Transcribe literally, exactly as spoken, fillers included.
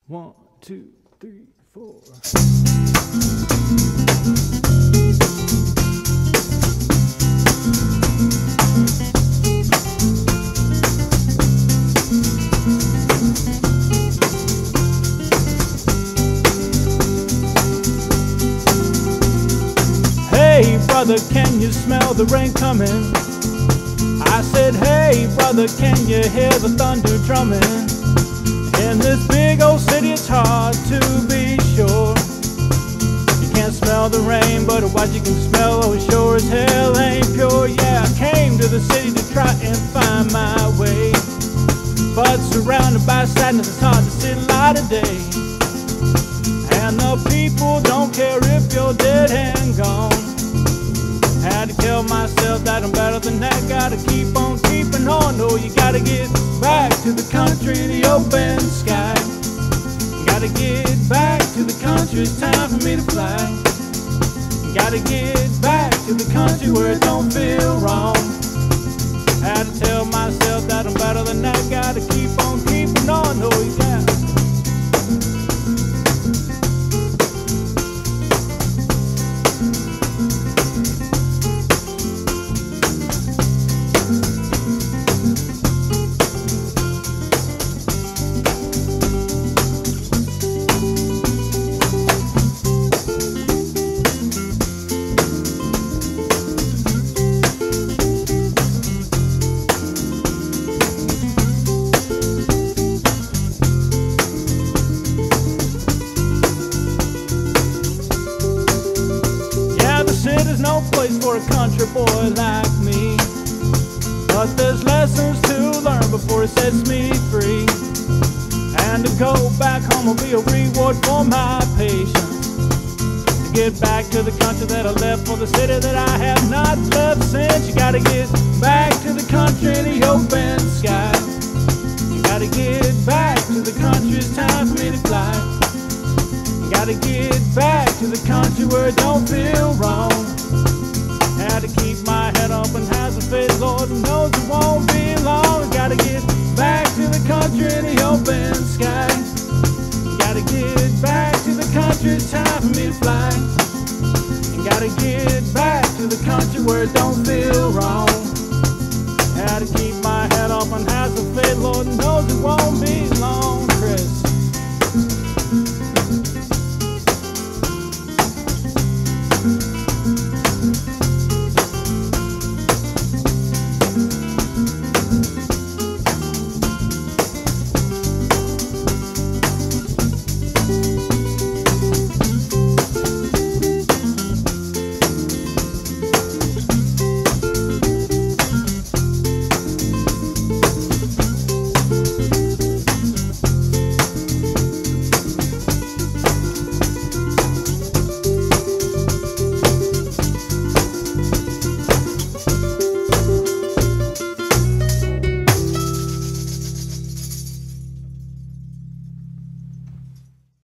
One, two, three, four. Hey brother, can you smell the rain coming? I said, hey brother, can you hear the thunder drumming? In this big old city it's hard to be sure. You can't smell the rain, but what you can smell, oh, it sure as hell ain't pure. Yeah, I came to the city to try and find my way, but surrounded by sadness it's hard to see light of day. And the people don't care if you're dead and gone. Had to tell myself that I'm better than that. Gotta keep on keeping on. No, you gotta get back to the country, the open sky. You gotta get back to the country, it's time for me to fly. You gotta get back to the country where it don't feel wrong. Had to tell myself that I'm better than that. Gotta keep on keeping on. No, you gotta. There's no place for a country boy like me, but there's lessons to learn before it sets me free. And to go back home will be a reward for my patience. To get back to the country that I left for the city that I have not left since. You gotta get back to the country in the open sky. You gotta get back to the country, it's time for me to fly. You gotta get back to the country where it don't feel wrong. Had to keep my head up and has a faith, Lord knows it won't be long. Gotta get back to the country in the open sky.